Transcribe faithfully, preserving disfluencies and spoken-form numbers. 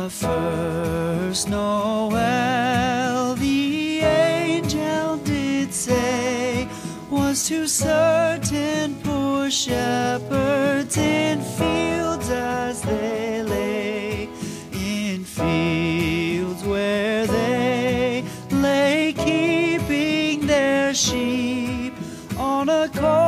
The first Noel, the angel did say, was to certain poor shepherds in fields as they lay, in fields where they lay keeping their sheep on a cold